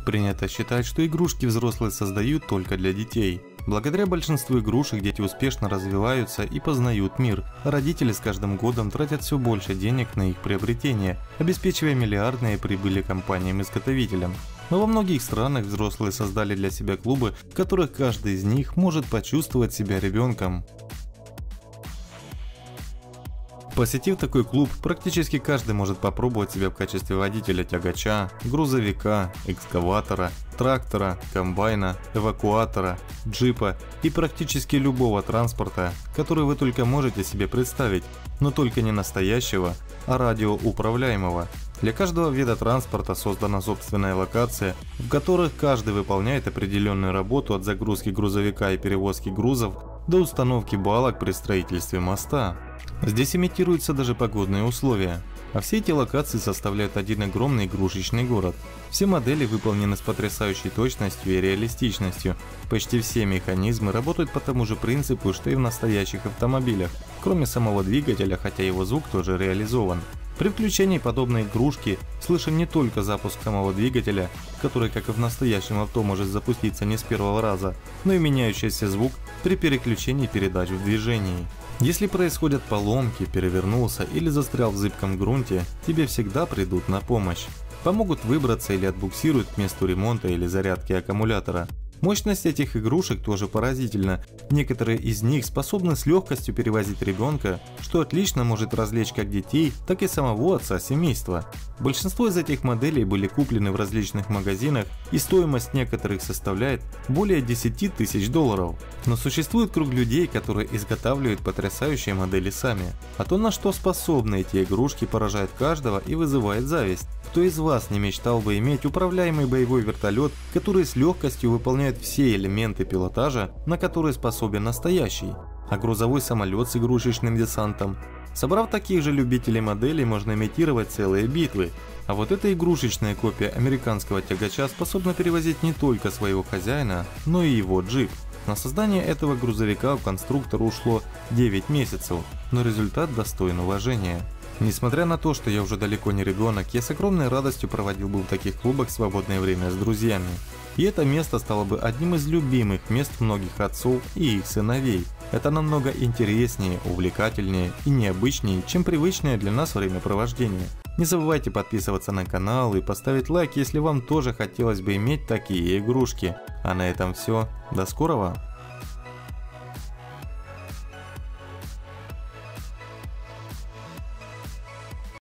Принято считать, что игрушки взрослые создают только для детей. Благодаря большинству игрушек дети успешно развиваются и познают мир, а родители с каждым годом тратят все больше денег на их приобретение, обеспечивая миллиардные прибыли компаниям-изготовителям. Но во многих странах взрослые создали для себя клубы, в которых каждый из них может почувствовать себя ребенком. Посетив такой клуб, практически каждый может попробовать себя в качестве водителя тягача, грузовика, экскаватора, трактора, комбайна, эвакуатора, джипа и практически любого транспорта, который вы только можете себе представить, но только не настоящего, а радиоуправляемого. Для каждого вида транспорта создана собственная локация, в которых каждый выполняет определенную работу от загрузки грузовика и перевозки грузов до установки балок при строительстве моста. Здесь имитируются даже погодные условия, а все эти локации составляют один огромный игрушечный город. Все модели выполнены с потрясающей точностью и реалистичностью. Почти все механизмы работают по тому же принципу, что и в настоящих автомобилях, кроме самого двигателя, хотя его звук тоже реализован. При включении подобной игрушки слышим не только запуск самого двигателя, который, как и в настоящем авто, может запуститься не с первого раза, но и меняющийся звук при переключении передач в движении. Если происходят поломки, перевернулся или застрял в зыбком грунте, тебе всегда придут на помощь. Помогут выбраться или отбуксируют к месту ремонта или зарядки аккумулятора. Мощность этих игрушек тоже поразительна. Некоторые из них способны с легкостью перевозить ребенка, что отлично может развлечь как детей, так и самого отца семейства. Большинство из этих моделей были куплены в различных магазинах, и стоимость некоторых составляет более 10 тысяч долларов. Но существует круг людей, которые изготавливают потрясающие модели сами. А то, на что способны эти игрушки, поражает каждого и вызывает зависть. Кто из вас не мечтал бы иметь управляемый боевой вертолет, который с легкостью выполняет все элементы пилотажа, на которые способен настоящий? А грузовой самолет с игрушечным десантом? Собрав таких же любителей моделей, можно имитировать целые битвы. А вот эта игрушечная копия американского тягача способна перевозить не только своего хозяина, но и его джип. На создание этого грузовика у конструктора ушло 9 месяцев, но результат достоин уважения. Несмотря на то, что я уже далеко не ребенок, я с огромной радостью проводил бы в таких клубах свободное время с друзьями. И это место стало бы одним из любимых мест многих отцов и их сыновей. Это намного интереснее, увлекательнее и необычнее, чем привычное для нас времяпровождение. Не забывайте подписываться на канал и поставить лайк, если вам тоже хотелось бы иметь такие игрушки. А на этом все. До скорого!